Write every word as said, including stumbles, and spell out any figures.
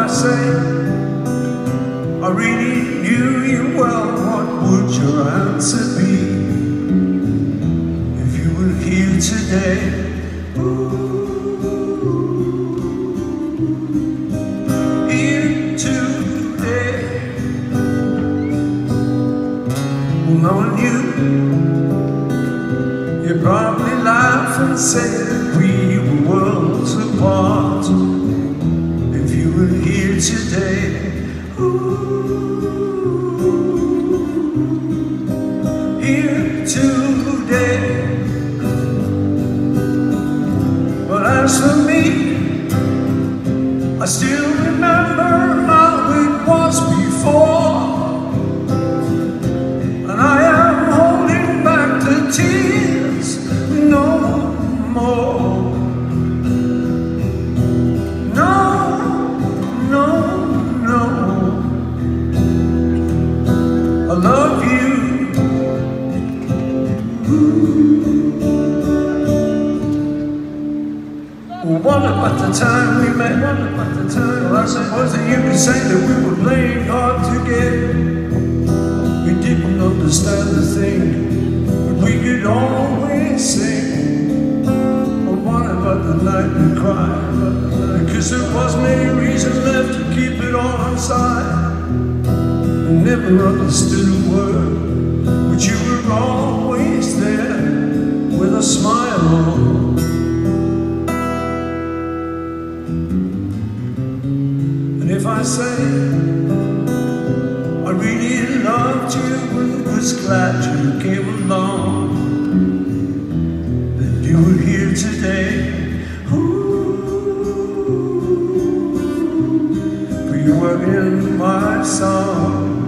say I really knew you well, what would your answer be if you were here today? Ooh. Here today. Well, knowing you, you'd probably laugh and say that we were worlds apart if you were here today. Ooh. Here today. But as for me, I still remember how it was before, and I am holding back the tears no more. No, no, no. I love you. Well, what about the time we met? What about the time? Well, I suppose that you could say that we were playing hard to get. We didn't understand the thing, but we could always sing. Well, what about the night we cried? Because there wasn't any reason left to keep it all inside. I never understood a word, but you were always there with a smile. If I say I really loved you and was glad you came along, that you were here today. Ooh, for you were in my song.